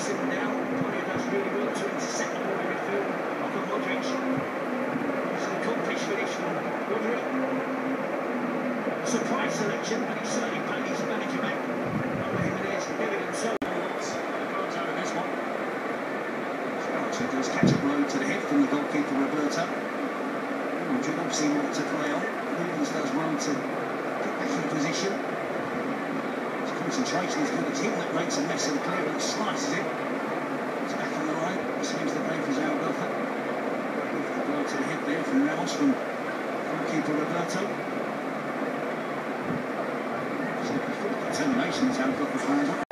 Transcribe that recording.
Pressing down, Antonio does really well to intercept the ball in midfield. I've got Rodri. It's an accomplished finish from Rodri. Surprise selection, but he certainly paid his manager back. I reckon there's evidence of this one. Archer does catch a blow to the head from the goalkeeper Roberto. Madrid obviously want to play on. Merengues does well to get back in position. His concentration is good. It's him that makes a mess of the clearance, slices it. It's back on the line. Saves the play for Zaragoza. The blow to the head there from Ramos from goalkeeper Roberto. So full determination Zaragoza fans.